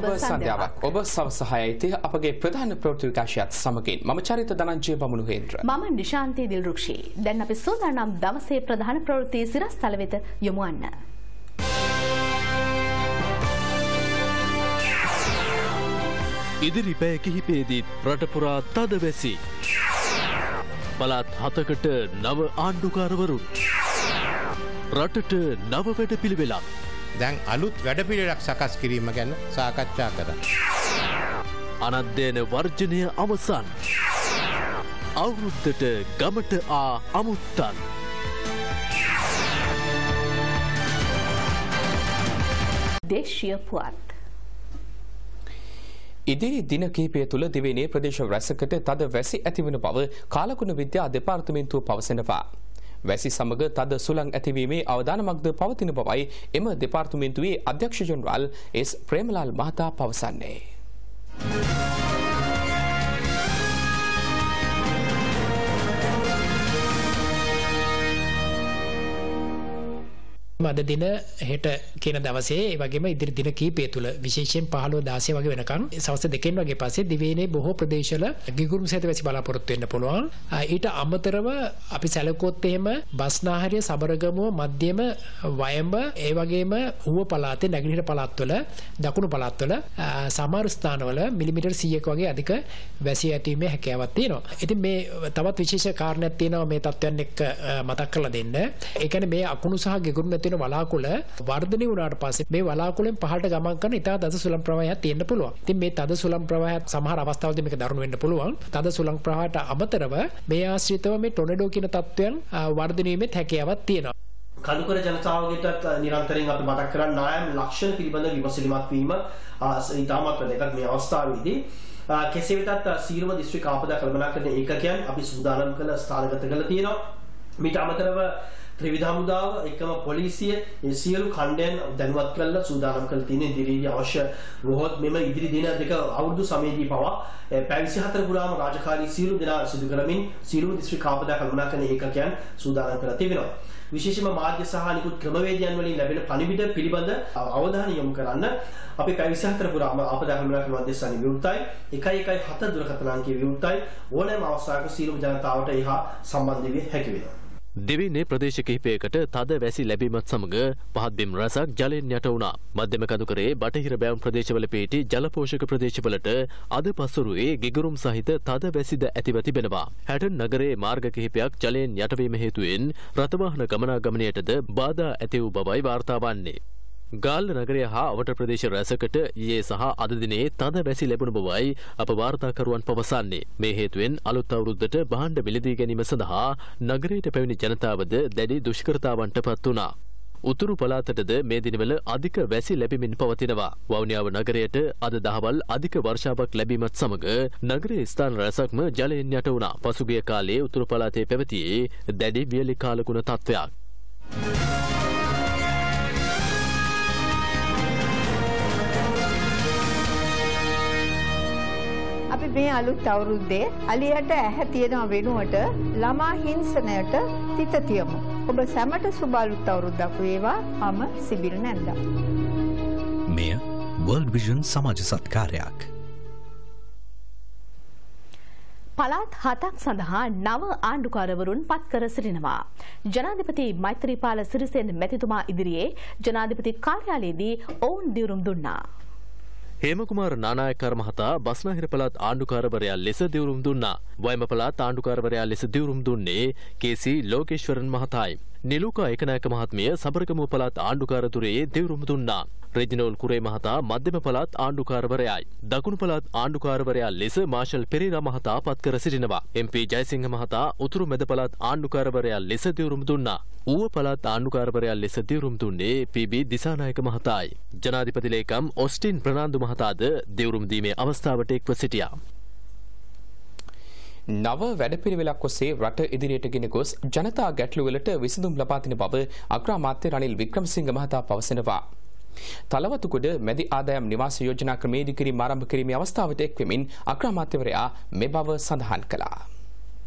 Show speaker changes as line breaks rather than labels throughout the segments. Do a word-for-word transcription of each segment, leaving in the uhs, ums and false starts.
සන්ධ්‍යාවක් ඔබ සවස හයයි අපගේ ප්‍රධාන ප්‍රවෘත්ති විකාශයත් සමගින් මම චරිත ධනංජය බමුණුහේන්ද්‍ර
මම නිශාන්ති දිල්රුක්ෂි. දැන් අපි සෝදානම් දවසේ ප්‍රධාන ප්‍රවෘත්ති සිරස්තල වෙත යොමු වන්න.
ඉදිරි පැය කිහිපයේදී රට පුරා තද වැසි. පළාත් හතකට නව ආණ්ඩුකාරවරුන්. රටට නව වැඩපිළිවෙලක්.
දැන් අලුත් වැඩපිළිවෙලක් සකස් කිරීම ගැන සාකච්ඡා කරා.
අනධ්‍යයන වර්ජනය අවසන්. අවුරුද්දට ගමට ආ අමුත්තන්.
දේශීය පුවත්.
ඉදිරි දින කිහිපය තුළ දිවයිනේ ප්‍රදේශ රැසකට තද වැසි ඇතිවන බව කාලගුණ විද්‍යා දෙපාර්තමේන්තුව පවසනවා. වැසි සමග තද සුළං ඇතිවීමේ අවදානමක්ද පවතින බවයි එම දෙපාර්තමේන්තුවේ අධ්‍යක්ෂ ජනරාල් එස් ප්‍රේමලාල් මහතා පවසන්නේ.
අද දින හෙට කියන දවසේ ඒ වගේම ඉදිරි දින කීපය තුළ විශේෂයෙන් පහළොව දාසය වගේ වෙනකන් සවස් දෙකෙන් වගේ පස්සේ දිවයිනේ බොහෝ ප්‍රදේශවල ගිගුරුම් සහිත වැසි බලාපොරොත්තු වෙන්න පුළුවන්. ඊට අමතරව අපි සැලකුවොත් එහෙම බස්නාහිර, සබරගමුව, මධ්‍යම, වයඹ ඒ වගේම ඌව පළාතේ නැගෙනහිර පළාත්වල, දකුණු පළාත්වල සමහර ස්ථානවල මිලිමීටර් සීයක් වගේ අධික වැසි ඇතිවීමේ හැකියාවක් තියෙනවා. ඉතින් මේ තවත් විශේෂ කාරණයක් තියෙනවා මේ තත්ත්වයන් එක්ක මතක් කරලා දෙන්න. ඒ කියන්නේ මේ අකුණු සහ ගිගුරුම් වලාකුළ වර්ධනය වුණාට පස්සේ මේ වලාකුළෙන් පහළට ගමන් කරන ඉතා තද සුළං ප්‍රවාහයක් තියෙන්න පුළුවන්. ඉතින් මේ තද සුළං ප්‍රවාහයත් සමහර අවස්ථාවලදී මේක දරුණු වෙන්න පුළුවන්. තද සුළං ප්‍රවාහයට අමතරව මේ ආශ්‍රිතව මේ ටොනඩෝ කියන තත්ත්වයන් වර්ධනය වීමේ හැකියාවක් තියෙනවා.
කඳුකර ජනතාවගේට නිරන්තරයෙන් අපි මතක් කරන්නේ නායම් ලක්ෂණ පිළිබඳ විමසිලිමත් වීම ඉතාමත් වැදගත් මේ අවස්ථාවේදී. කෙසේ වෙතත් සීරුම දිස්ත්‍රික් ආපදා කළමනාකරණ ඒකකයන් අපි සූදානම් කළ ස්ථානගත කරලා තියෙනවා. මීට අමතරව ත්‍රිවිධ හමුදාව එකම පොලිසිය මේ සියලු කණ්ඩයන් දැනුවත් කරලා සූදානම් කරලා තියෙන ඉදිරියේ අවශ්‍ය වොහොත් මෙම ඉදිරි දින දෙක අවුරුදු සමයේදී පවා පැය විසිහතර පුරාම රාජකාරී සියලු දෙනා සිදු කරමින් සියලුම දිස්ත්‍රික් ආපදා කළමනාකරණ ඒකකයන් සූදානම් කරලා තිබෙනවා. විශේෂම මාධ්‍ය සහ අනිකුත් ක්‍රමවේදයන් වලින් ලැබෙන පණිවිඩ පිළිබඳ අවධානය යොමු කරන්න අපි පැය විසිහතර පුරාම ආපදා කළමනාකරණ මධ්‍යස්ථානයේ විවෘතයි එකයි එකයි හත දුරකථන අංකයේ විවෘතයි ඕනෑම අවස්ථාවක සියලුම ජනතාවට එහා සම්බන්ධ වෙ හැකි වෙනවා.
දෙවිනේ ප්‍රදේශ කිහිපයකට තද වැසි ලැබීමත් සමග පහත් බිම් රැසක් ජලයෙන් යට වුණා. මධ්‍යම කඳුකරේ බටහිර බෑවුම් ප්‍රදේශවල පිහිටි ජලපෝෂක ප්‍රදේශවලට අද පසුරුවේ ගිගුරුම් සහිත තද වැසිද ඇතිව තිබෙනවා. හැටන් නගරයේ මාර්ග කිහිපයක් ජලයෙන් යටවීම හේතුවෙන් රථවාහන ගමනාගමනයටද බාධා ඇති වූ බවයි වාර්තා වන්නේ. ගාල්ල නගරය හා අවට ප්‍රදේශ රැසකට ඊයේ සහ අද දිනේ තද වැසි ලැබුණු බවයි අප වාර්තාකරුවන් පවසන්නේ. මේ හේතුවෙන් අලුත් අවුරුද්දට භාණ්ඩ මිලදී ගැනීම සඳහා නගරයට පැමිණි ජනතාවද දැඩි දුෂ්කරතාවන්ට පත් වුණා. උතුරු පළාතටද මේ දිනවල අධික වැසි ලැබෙමින් පවතිනවා. වවුනියාව නගරයට අද දහවල් අධික වර්ෂාවක් ලැබීමත් සමග නගරයේ ස්ථාන රැසක්ම ජලයෙන් යට වුණා. පසුගිය කාලයේ උතුරු පළාතේ පැවතියේ දැඩි වියලි කාලගුණ තත්ත්වයක්.
අපි මේ අලුත් අවුරුද්දේ අලියට ඇහැ තියෙන වෙනුවට ළමා හිංසනයට තිත තියමු. ඔබ සැමට සුබ අලුත් අවුරුද්දක් වේවා. මම සිබිල් නැන්දා.
මෙය World Vision සමාජ සත්කාරයක්.
පළාත් හතක් සඳහා නව ආණ්ඩුකාරවරුන් පත් කර සිටිනවා. ජනාධිපති මෛත්‍රීපාල සිරිසේන මැතිතුමා ඉදිරියේ ජනාධිපති කාර්යාලයේදී ඔවුන් දිවුරුම් දුන්නා.
හේමකුමාර නානායක්කාර මහතා බස්නාහිර පළාත් ආණ්ඩුකාරවරයා ලෙස දිවුරුම් දුන්නා. වයඹ පළාත් ආණ්ඩුකාරවරයා ලෙස දිවුරුම් දුන්නේ කේ.සී. ලෝකේශ්වරන් මහතායි. නිලුකා ඒකනායක මහත්මිය සබරගමුව පළාත් ආණ්ඩුකාරතුරේ දිවුරුම් දුන්නා. රෙජිනෝල් කුරේ මහතා මධ්‍යම පළාත් ආණ්ඩුකාරවරයායි. දකුණු පළාත් ආණ්ඩුකාරවරයා ලෙස මාෂල් පෙරේරා මහතා පත් කර සිටිනවා. එම්.පී. ජයසිංහ මහතා උතුරු මැද පළාත් ආණ්ඩුකාරවරයා ලෙස දිවුරුම් දුන්නා. ඌව පළාත් ආණ්ඩුකාරවරයා ලෙස දිවුරුම් දුන්නේ පී.බී. දිසානායක මහතායි. ජනාධිපති ලේකම් ඔස්ටින් ප්‍රනාන්දු මහතාද දිවුරුම් දීමේ අවස්ථාවට එක්ව සිටියා.
නව වැඩපිළිවෙලක් ඔස්සේ රට ඉදිරියට ගෙන ගොස් ජනතා ගැටලුවලට විසඳුම් ලබා දෙන බව අග්‍රාමාත්‍ය රනිල් වික්‍රමසිංහ මහතා පවසනවා. තලවතුගොඩ මැදි ආදායම් නිවාස යෝජනා ක්‍රම ඉදිකිරීම ආරම්භ කිරීමේ අවස්ථාවට එක් වෙමින් අග්‍රාමාත්‍යවරයා මේ බව සඳහන් කළා.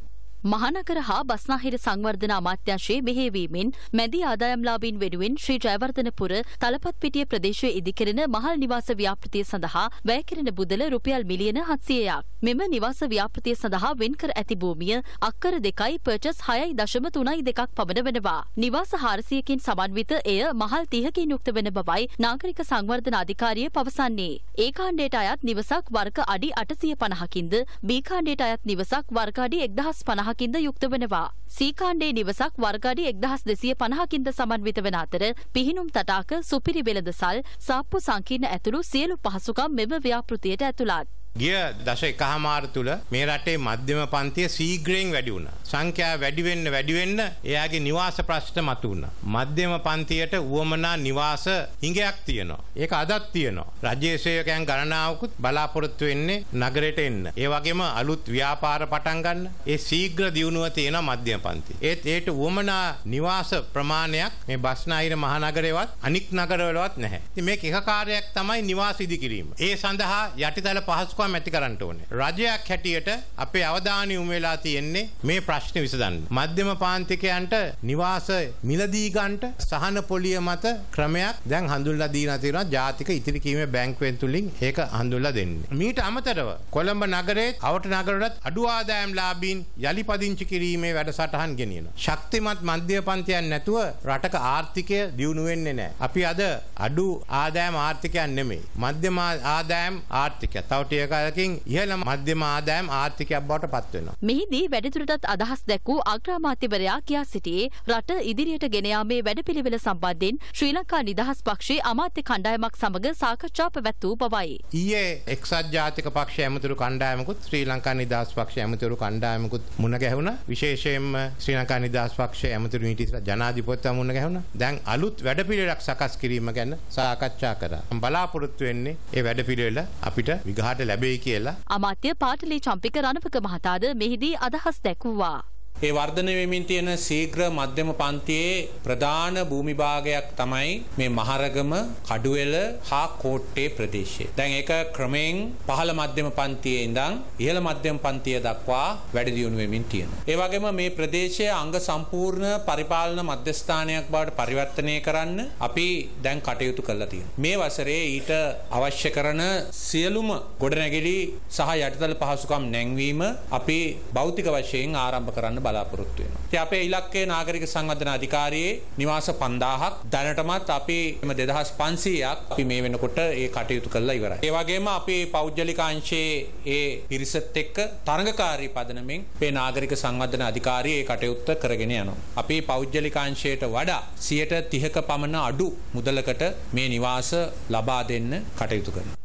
මහනගර හා බස්නාහිර සංවර්ධන අමාත්‍යාංශයේ මෙහෙයවීමෙන් මැදි ආදායම්ලාභීන් වෙනුවෙන් ශ්‍රී ජයවර්ධනපුර තලපත්පිටිය ප්‍රදේශයේ ඉදිකරන මහල් නිවාස ව්‍යාපෘතිය සඳහා වැය කෙරෙන බුදල රුපියල් මිලියන හත්සියයක්. මෙම නිවාස ව්‍යාපෘතිය සඳහා වෙන්කර ඇති භූමිය අක්කර දෙකයි පර්චස් හයයි දශම තුනයි දෙකක් පමණ වෙනවා. නිවාස හාරසියකින් සමන්විත එය මහල් තිහකින් යුක්ත වෙන බවයි නාගරික සංවර්ධන අධිකාරිය පවසන්නේ. ඒ කාණ්ඩයට අයත් නිවසක් වර්ග අඩි අටසිය පනහකින්ද බී කාණ්ඩයට අයත් නිවසක් වර්ග අඩි එක්දහස් පනහකින්ද යුක්ත වෙනවා. සී කාණ්ඩේ නිවසක් වර්ග අඩි එක්දහස් දෙසිය පනහකින්ද සමන්විත වන අතර පිහිනුම් තටාක සුපිරි වෙළඳසල් සාප්පු සංකීර්ණ ඇතුළු සියලු පහසුකම් මෙම ව්‍යාපෘතියට ඇතුළත්.
ගිය දශ එකහමාර තුල මේ රටේ මධ්‍යම පන්තිය සීග්‍රයෙන් වැඩි වුණා. සංඛ්‍යාව වැඩි වෙන්න වැඩි වෙන්න එයාගේ නිවාස ප්‍රශ්න මතුවුණා. මධ්‍යම පන්තියට උවමනා නිවාස හිඟයක් තියෙනවා. ඒක අදත් තියෙනවා. රජයේ සේවකයන් ගණනාවකුත් බලාපොරොත්තු වෙන්නේ නගරයට එන්න. ඒ වගේම අලුත් ව්‍යාපාර පටන් ගන්න. ඒ ශීඝ්‍ර දියුණුව තියෙන මධ්‍යම පන්තිය. ඒත් ඒට උවමනා නිවාස ප්‍රමාණයක් මේ බස්නාහිර මහනගරේවත් අනික් නගරවලවත් නැහැ. ඉතින් මේක එක කාර්යයක් තමයි නිවාස ඉදිකිරීම. ඒ සඳහා යටිතල පහසුකම් ඇති කරන්න ඕනේ. රජයක් හැටියට අපේ අවධානය යොමු වෙලා තියෙන්නේ මේ ප්‍රශ්නේ විසඳන්න. මධ්‍යම පාන්තිකයන්ට නිවාස මිලදී ගන්නට සහන පොලිය මත ක්‍රමයක් දැන් හඳුන්ලා දීලා තියෙනවා. ජාතික ඉතිරි කීමේ බැංකුවෙන් තුලින් ඒක හඳුන්ලා දෙන්නේ. මීට අමතරව කොළඹ නගරයේ අවට නගරවලත් අඩු ආදායම් ලාභීන් යලි පදිංචි කිරීමේ වැඩසටහන් ගෙනියනවා. ශක්තිමත් මධ්‍යම පන්තියන් නැතුව රටක ආර්ථිකය දියුණු වෙන්නේ නැහැ. අපි අද අඩු ආදායම් ආර්ථිකයන් නෙමෙයි. මධ්‍යම ආදායම් ආර්ථිකය. තව ටිකකින් ඉහළ මධ්‍යම ආදායම් ආර්ථිකයක් බවට පත් වෙනවා.
මෙහිදී වැඩිදුරටත් අදහස් දැක්වූ අග්‍රාමාත්‍යවරයා කියා සිටියේ රට ඉදිරියට ගෙන යාමේ වැඩපිළිවෙල සම්බන්ධයෙන් ශ්‍රී ලංකා නිදහස් පක්ෂයේ අමාත්‍ය කණ්ඩායමක් සමග සාකච්ඡා පැවැත්වූ බවයි.
ඊයේ එක්සත් ජාතික පක්ෂ ඇමතුරු කණ්ඩායමකුත් ශ්‍රී ලංකා නිදහස් පක්ෂ ඇමතුරු කණ්ඩායමකුත් මුණ ගැහුණා. විශේෂයෙන්ම ශ්‍රී ලංකා නිදහස් පක්ෂයේ ඇමතුරු නීතිඥ ජනාධිපතිතුමා මුණ ගැහුණා. දැන් අලුත් වැඩපිළිවෙලක් සකස් කිරීම ගැන සාකච්ඡා කරා. බලාපොරොත්තු වෙන්නේ ඒ වැඩපිළිවෙල අපිට විගහාට ලැබෙයි කියලා.
අමාත්‍ය පාටලී චම්පික රණවක මහතාද මෙහිදී අදහස් දැක්වුවා.
ඒ වර්ධනය වෙමින් තියෙන ශීඝ්‍ර මධ්‍යම පන්තියේ ප්‍රධාන භූමි භාගයක් තමයි මේ මහරගම, කඩුවෙල හා කෝට්ටේ ප්‍රදේශය. දැන් ඒක ක්‍රමයෙන් පහළ මධ්‍යම පන්තියේ ඉඳන් ඉහළ මධ්‍යම පන්තිය දක්වා වැඩි දියුණු වෙමින් තියෙනවා. ඒ වගේම මේ ප්‍රදේශයේ අංග සම්පූර්ණ පරිපාලන මධ්‍යස්ථානයක් බවට පරිවර්තනය කරන්න අපි දැන් කටයුතු කරලා තියෙනවා. මේ වසරේ ඊට අවශ්‍ය කරන සියලුම ගොඩනැගිලි සහ යටිතල පහසුකම් නැංවීම අපි භෞතික වශයෙන් ආරම්භ කරන්න බලාපොරොත්තු වෙනවා. ඉතින් අපේ ඉලක්කය නාගරික සංවර්ධන අධිකාරියේ නිවාස පන්දාහක් දැනටමත් අපි දෙදහස් පන්සීයක් අපි මේ වෙනකොට ඒ කටයුතු කරලා ඉවරයි. ඒ වගේම අපි පෞද්ගලික අංශයේ ඒ පිරිසත් එක්ක තරඟකාරී පදනමෙන් මේ නාගරික සංවර්ධන අධිකාරිය ඒ කටයුත්ත කරගෙන යනවා. අපි පෞද්ගලික අංශයට වඩා සියයට තිහක පමණ අඩු මුදලකට මේ නිවාස ලබා දෙන්න කටයුතු කරනවා.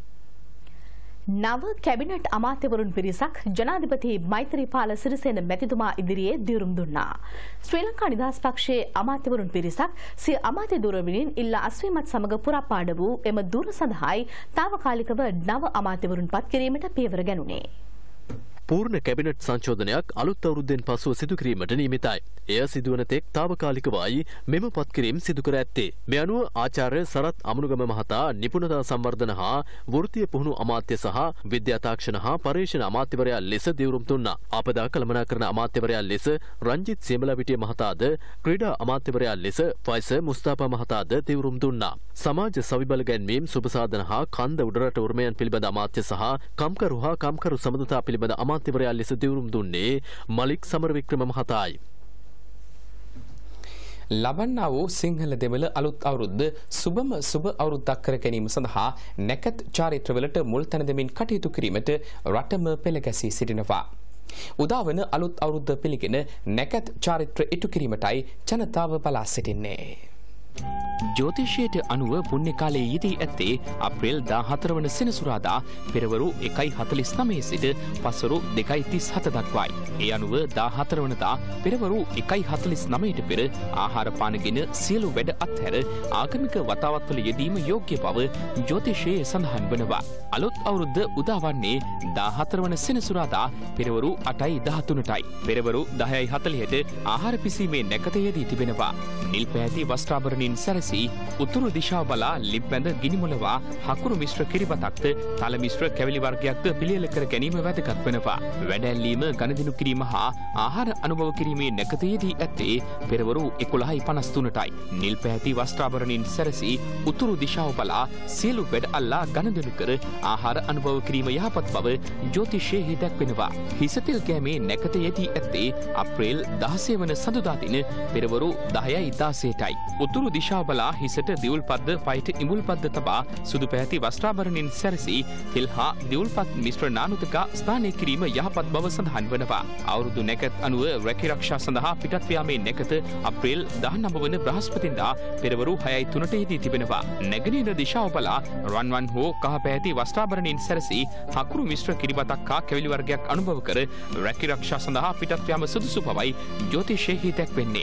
නව කැබිනට් අමාත්‍යවරුන් පිරිසක් ජනාධිපති මෛත්‍රීපාල සිරිසේන මැතිතුමා ඉදිරියේ දියුරුම් දුන්නා. ශ්‍රී ලංකා නිදහස් පක්ෂයේ අමාත්‍යවරුන් පිරිසක් සිය අමාත්‍ය දුරවලින් ඉල්ලා අස්වීමත් සමග පුරාපාඩ වූ එම දුර සඳහායි තාවකාලිකව නව අමාත්‍යවරුන් පත් කිරීමට පියවර ගැනුණේ.
පූර්ණ කැබිනට් සංශෝධනයක් අලුත් අවුරුද්දෙන් පසුව සිදු කිරීමට නියමිතයි. එය සිදුවන තෙක් తాවකාලිකවයි මෙම පත්කිරීම සිදු කර ඇත්තේ. මේ අනුව ආචාර්ය සරත් අමනුගම මහතා නිපුණතා සංවර්ධන හා වෘත්තීය පුහුණු අමාත්‍ය සහ විද්‍යා තාක්ෂණ හා පර්යේෂණ අමාත්‍යවරයා ලෙස දියුරුම් දුන්නා. ආපදා කළමනාකරණ අමාත්‍යවරයා ලෙස රංජිත් සේමලවිටිය මහතාද ක්‍රීඩා අමාත්‍යවරයා ලෙස ෆයිස මුස්තාපා මහතාද දියුරුම් දුන්නා. සමාජ සවිබල ගැන්වීම් සුබසාධන හා කන්ද උඩරට උරුමයන් පිළිබඳ අමාත්‍ය සහ කම්කරු හා කම්කරු සමඳතා පිළිබඳ අමාත්‍යවරයා ලෙස දියුරුම් දුන්නේ මලික් සමරවික්‍රම මහතායි.
ලබන්නා වූ සිංහල දෙමළ අලුත් අවුරුද්ද සුබම සුබ අවුරුද්දක් කර ගැනීම සඳහා නැකත් චාරිත්‍රවලට මුල් තැන දෙමින් කටයුතු කිරීමට රටම පෙළගැසී සිටිනවා. උදාවන අලුත් අවුරුද්ද පිළිගෙන නැකත් චාරිත්‍ර ඉටු කිරීමටයි ජනතාව බලා සිටින්නේ. ජ්‍යෝතිෂයට අනුව පුණ්‍ය කාලයේ යෙදී ඇත්තේ අප්‍රේල් දාහතර වන සෙනසුරාදා පෙරවරු එකයි හතළිස් නවය සිට පස්වරු දෙකයි තිස් හත දක්වායි. ඒ අනුව දාහතර වනදා පෙරවරු එකයි හතළිස් නවයට පෙර ආහාර පානගෙන සියලු වැඩ අත්හැර ආගමික වතාවත්වල යෙදීම යෝග්‍ය බව ජ්‍යෝතිෂයේ සඳහන් වනවා. අලුත් අවුරුද්ද උදාවන්නේ දාහතර වන සෙනසුරාදා පෙරවරු අටයි දහතුනටයි. පෙරවරු දහයයි හතළිහට ආහාර පිසීමේ නැකත යෙදී තිබෙනවා. නිල් පැහැති වස්ත්‍රාභරණ වස්ත්‍රාභරණින් සැරසී උතුරු දිශාව බලා ලිප් බැඳ ගිනිමුලවා හකුරු මිශ්‍ර කිරිබතක්ද තල මිශ්‍ර කැවිලි වර්ගයක්ද පිළියෙල කර ගැනීම වැදගත් වෙනවා. වැඩැල්ලීම ගණදිනු කිරීම හා ආහාර අනුභව කිරීමේ නැකතයේදී ඇත්තේ පෙරවරු එකොළහයි පනස් තුනටයි. නිල් පැහැති වස්ත්‍රාභරණින් සැරසී උතුරු දිශාව බලා සියලු වැඩ අල්ලා ගණදිනු කර ආහාර අනුභව කිරීම යහපත් බව ජ්‍යොතිෂයේ දැක්වෙනවා. හිසතෙල් කෑමේ නැකතයේදී ඇත්තේ අප්‍රේල් දහසය වන සඳුදා දින පෙරවරු දහයයි දාසයටයි. උතුරු දිශාව බලා හිසට දිවුල් පද්ද පයිට ඉමුල් පද්ද තබා සුදු පැහැති වස්ත්‍රාභරණින් සැරසී තෙල් හා දිවුල්පත් මිශ්‍ර නානුතක ස්ථානය කිරීම යහපත් බව සඳහන් වනවා. අවුරුදු නැකත් අනුව රැකිරක්ෂා සඳහා පිටත් යාමේ නැකත අප්‍රේල් දහනව වන බ්‍රහස්පතින්දා පෙරවරු හයයි තුනටදී තිබෙනවා. නැගෙනහිර දිශාව බලා රන්වන් හෝ කහ පැහැති වස්ත්‍රාභරණින් සැරසී හකුරු මිශ්‍ර කිරිබතක් හා කැවිලි වර්ගයක් අනුභව කර රැකිරක්ෂා සඳහා පිටත් යාම සුදුසු බවයි ජ්‍යොතිෂයේ දැක්වෙන්නේ.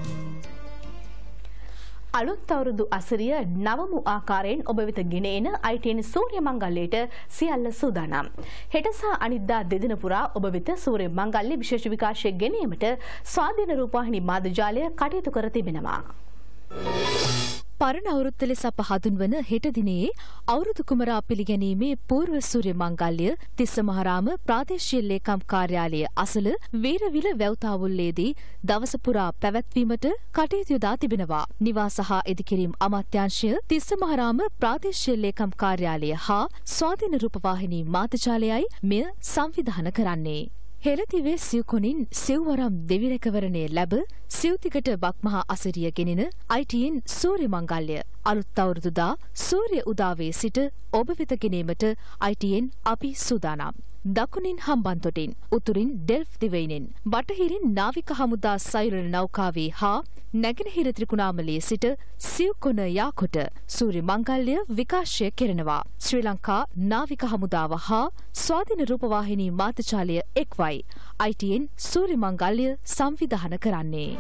අලුත් අවුරුදු අසිරිය නවමු ආකාරයෙන් ඔබ වෙත ගෙන එන I T N සූර්ය මංගල්‍යයට සියල්ල සූදානම්. හෙට සහ අනිද්දා දෙදින පුරා ඔබ වෙත සූර්ය මංගල්‍ය විශේෂ විකාශය ගෙන ඒමට ස්වාධීන රූපවාහිනී මාධ්‍ය ජාලය කටයුතු කර තිබෙනවා.
පරණ අවුරුද්ද ලෙස අප හඳුන්වන හෙට දිනේ අවුරුදු කුමරා පිළිගැනීමේ පූර්ව සූර්ය මංගල්‍ය තිස්ස මහරාම ප්‍රාදේශීය ලේකම් කාර්යාලය අසල වීරවිල වැව්තාවුල්ලේදී දවස පුරා පැවැත්වීමට කටයුතු යොදා තිබෙනවා. නිවාස හා ඉදිකිරීම් අමාත්‍යාංශය තිස්ස මහරාම ප්‍රාදේශීය ලේකම් කාර්යාලය හා ස්වාධීන රූපවාහිනී මාධ්‍යජාලයයි මෙය සංවිධානය කරන්නේ. හෙළදිවේ සිව්කොනින් සිව්වරම් දෙවිරැකවරණය ලැබ සිව්තිකට බක්මහා අසිරිය ගෙනෙන I T N සූර්ය මංගල්‍ය අලුත් අවුරුදුදා සූර්ය උදාවේ සිට ඔබ වෙත ගෙනීමට I T N අපි සූදානම්. දකුණින් හම්බන්තොටින් උතුරින් ඩෙල්ෆ් දිවයිනෙන් බටහිරින් නාවික හමුදා සයුරන නෞකාවේ හා නැගෙනහිර ත්‍රිකුණාමලයේ සිට සිව්කොන යාකොට සූර්ය මංගල්‍ය විකාශය කෙරෙනවා. ශ්‍රී ලංකා නාවික හමුදාව හා ස්වාධීන රූපවාහිනී මාධ්‍යජාලය එක්වයි I T N සූර්ය මංගල්‍ය සංවිධානය කරන්නේ.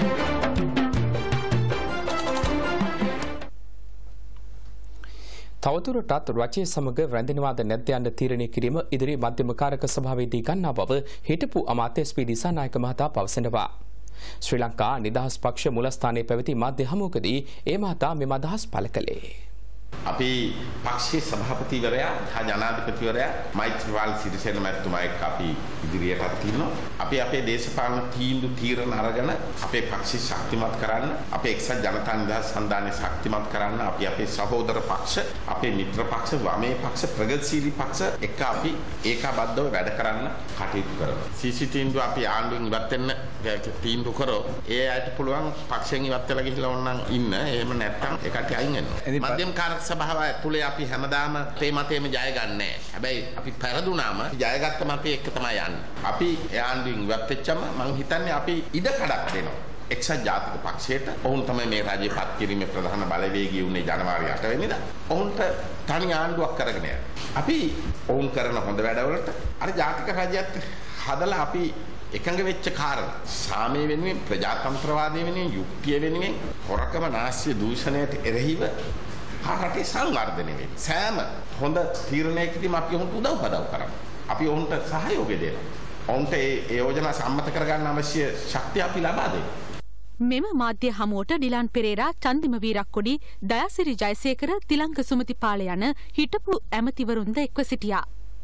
තවදුරටත් රජය සමග රැඳෙනවාද නැද්ද යන්න තීරණය කිරීම ඉදිරි මධ්‍යම කාරක සභාවේදී ගන්නා බව හිටපු අමාත්‍ය එස් පී දිසානායක මහතා පවසනවා. ශ්‍රී ලංකා නිදහස් පක්ෂ මුලස්ථානයේ පැවති මාධ්‍ය හමුවකදී ඒ මහතා මෙම අදහස් පළ කළේ.
අපි පක්ෂයේ සභාපතිවරයා හා ජනාධිපතිවරයා මෛත්‍රීපාල සිරිසේන මැතිතුමා එක්ක අපි ඉදිරියටත් ඉන්නවා. අපි අපේ දේශපාලන තීන්දුව තීරණ අරගෙන අපේ පක්ෂය ශක්තිමත් කරන්න, අපේ එක්සත් ජනතා නිදහස් සන්ධානය ශක්තිමත් කරන්න, අපි අපේ සහෝදර පක්ෂ, අපේ මිත්‍ර පක්ෂ, වමේ පක්ෂ, ප්‍රගතිශීලී පක්ෂ එක්ක අපි ඒකාබද්ධව වැඩ කරන්න කටයුතු කරනවා. සීසී තීන්දුව අපි ආණ්ඩුවෙන් ඉවත් වෙන්න තීන්දුව කරෝ ඒ අයට පුළුවන් පක්ෂයෙන් ඉවත් වෙලා ගිහිල්ලා ඕනනම් ඉන්න. එහෙම නැත්නම් ඒකට අයින් වෙනවා. මධ්‍යම කාරක සභාව ඇතුලේ අපි හැමදාම තේ මතේම ජය ගන්නෑ. හැබැයි අපි පෙරදුනාම ජයගත්ත මතේ එක තමයි යන්නේ. අපි ඒ ආණ්ඩුවෙන් ඉවත් වෙච්චම මම හිතන්නේ අපි ඉඩ කඩක් දෙනවා. එක්සත් ජාතික පක්ෂයට ඔවුන් තමයි මේ රාජ්‍ය පත් කිරීමේ ප්‍රධාන බලවේගී වුණේ ජනවාරි අට වෙනිදා. ඔවුන්ට තනි ආණ්ඩුවක් කරගෙන යනවා. අපි ඔවුන් කරන හොඳ වැඩවලට අර ජාතික රාජ්‍යයත් හදලා අපි එකඟ වෙච්ච කාරණා සාමය වෙනුවෙන් ප්‍රජාතන්ත්‍රවාදය වෙනුවෙන් යුක්තිය වෙනුවෙන් හොරකම නාස්‍ය දූෂණයට එරෙහිව රටේ සංවර්ධනය වෙන්නේ. සෑම හොඳ තීරණයකදීම අපි ඔවුන්ට උදව් පදව් කරනවා. අපි ඔවුන්ට සහයෝගය දෙනවා. ඔවුන්ට ඒ යෝජනා සම්මත කරගන්න අවශ්‍ය ශක්තිය අපි ලබා දෙනවා.
මෙම මාධ්‍ය හමුවට ඩිලාන් පෙරේරා, චන්දිම වීරක්කොඩි, දයාසිරි ජයසේකර, තිලංක සුමතිපාල යන හිටපු ඇමතිවරුන්ද එක්ව සිටියා.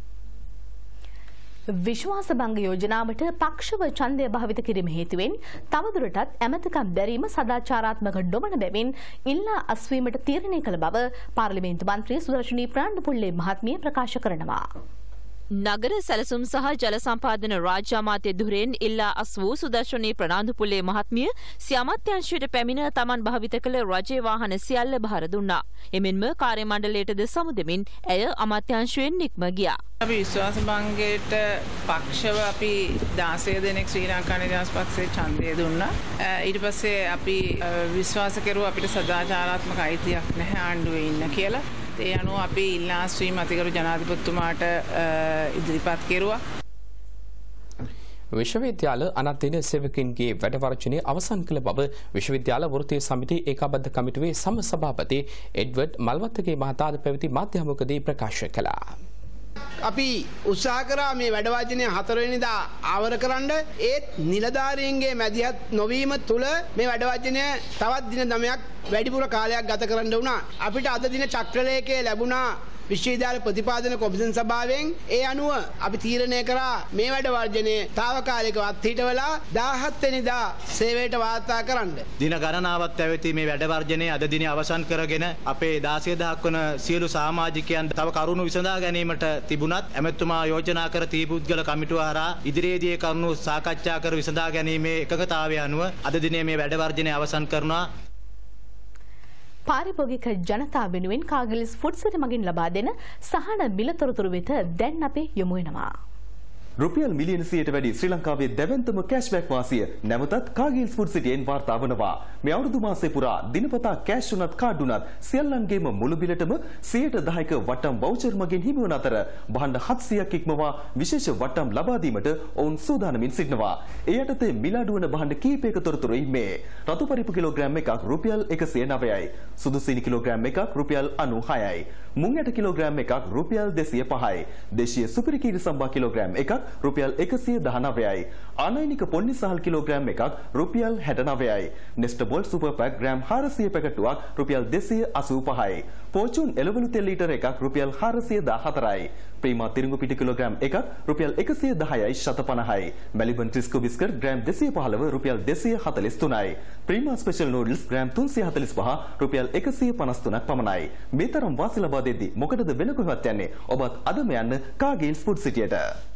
විශ්වාස භංග යෝජනාවට පක්ෂව ඡන්දය භාවිත කිරීම හේතුවෙන් තවදුරටත් ඇමතිකම් දැරීම සදාචාරාත්මක නොවන බැවින් ඉල්ලා අස්වීමට තීරණය කළ බව පාර්ලිමේන්තු මන්ත්‍රී සුදර්ශනී ප්‍රාණ්ඩුපුල්ලේ මහත්මිය ප්‍රකාශ කරනවා.
නගර සැලසුම් සහ ජල සම්පාදන රාජ්‍ය අමාත්‍ය ධුරයෙන් ඉල්ලා අස් වූ සුදර්ශනී ප්‍රනාන්දුපුල්ලේ මහත්මිය සිය අමාත්‍යාංශයට පැමිණ තමන් භාවිත කළ රජයේ වාහන සියල්ල බහර දුන්නා. එමෙන්ම කාර්ය මණ්ඩලයටද සමුදෙමින් ඇය අමාත්‍යාංශයෙන් නික්ම ගියා.
අපි විශ්වාස භංගයට පක්ෂව අපි දාසය දෙනෙක් ශ්‍රී ලංකා නිදහස් පක්ෂයේ ඡන්දය දුන්නා. ඊට පස්සේ අපි විශ්වාස කෙරුවා අපිට සදාචාරාත්මක අයිතියක් නැහැ ආණ්ඩුවේ ඉන්න කියලා. ඒ අනුව අපි ඉල්ලා අස්වීම අතිගරු ජනාධිපතිතුමාට ඉදිරිපත් කෙරුවා.
විශ්වවිද්‍යාල අනන්තින සේවකින්ගේ වැඩවර්ජනය අවසන් කළ බව විශ්වවිද්‍යාල වෘත්තීය සමිති ඒකාබද්ධ කමිටුවේ සම සභාපති එඩ්වඩ් මල්වත්තගේ මහතාද පැවති මාධ්‍ය හමුවකදී ප්‍රකාශ කළා.
අපි උත්සාහ කරා මේ වැඩ වාජනය හතරවෙනිදා ආවර කරන්න. ඒත් නිලධාරීන්ගේ මැදිහත් නොවීම තුළ මේ වැඩ වාජනය තවත් දින නවයක් වැඩිපුර කාලයක් ගත කරන්න වුණා. අපිට අද දින චක්‍රලේඛය ලැබුණා විශ්වවිද්‍යාල ප්‍රතිපාදන කොමිසම් සභාවෙන්. ඒ අනුව අපි තීරණය කරා මේ වැඩ වර්ජනය తాවකාලිකව අත්හිටවලා දාහත් වෙනිදා සේවයට වාර්තා කරන්න.
දින ගණනාවක් පැවති මේ වැඩ වර්ජනය අද දිනේ අවසන් කරගෙන අපේ දාසය දහක් වන සියලු සමාජිකයන් තව කරුණු විසඳා ගැනීමට තිබුණත් ඇමතුමා යෝජනා කර තී පුද්ගල කමිටුව හරහා ඉදිරියේදී කරුණු සාකච්ඡා කර විසඳා ගැනීමේ එකඟතාවය අනුව අද දිනේ මේ වැඩ වර්ජනය අවසන් කරනවා.
පාරිභෝගික ජනතාව වෙනුවෙන් කාගිල්ස් ෆුඩ් සිටි මගින් ලබා දෙන සහන මිල තොරතුරු වෙත දැන් අපි යොමු වෙනවා.
රුපියල් මිලියන සියයට වැඩි ශ්‍රී ලංකාවේ දැවැන්තම කෑෂ්බැක් වාසිය නැවතත් කාගිල්ස් ෆුඩ් සිටියෙන් වාර්තා වනවා. මේ අවුරුදු මාසය පුරා දිනපතා කෑෂ් උනත් කාඩ් උනත් සියල්ලන්ගේම මුළු බිලටම සියයට දහයක වටම් වවුචර් මගින් හිමි වන අතර භාණ්ඩ හත්සියයක් ඉක්මවා විශේෂ වටම් ලබා දීමට ඔවුන් සූදානමින් සිටිනවා. ඒ යටතේ මිල අඩු වන භාණ්ඩ කීපයක තොරතුරුයි මේ. රතු පරිප්පු කිලෝග්‍රෑම් එකක් රුපියල් එකසිය නවයයි. සුදු සීනි කිලෝග්‍රෑම් එකක් රුපියල් අනූහයයි. මුං ඇට කිලෝග්‍රෑම් එකක් රුපියල් දෙසිය පහයි. දේශීය සුපිරි කීරි සම්බා කිලෝග්‍රෑම් එකක් රුපියල් එකසිය දහනවයයි. ආනයනික පොන්නි සහල් කිලෝග්‍රෑම් එකක් රුපියල් හැටනවයයි. නෙස්ටර් බෝල්ට් සුපර් පැක් ග්‍රෑම් හාරසිය පැකටුවක් රුපියල් දෙසිය අසූ පහයි. පෝචුන් එළවලු තෙල් ලීටර එකක් රුපියල් හාරසිය දාහතරයි. ප්‍රීමා තිරිඟු පිටි කිලෝග්‍රෑම් එකක් රුපියල් එකසිය දහයයි ශත පනහයි. මෙලිබන් ට්‍රිස්කෝ බිස්කට් ග්‍රෑම් දෙසිය පහළව රුපියල් දෙසිය හතළිස් තුනයි. ප්‍රීමා ස්පෙෂල් නූඩල්ස් ග්‍රෑම් තුන්සිය හතළිස් පහ රුපියල් එකසිය පනස් තුනක් පමණයි. මේ තරම් වාසි ලබා දෙද්දී මොකටද වෙන කොහෙවත් යන්නේ? ඔබත් අදම යන්න කාගිල්ස් ෆුඩ් සිටියට.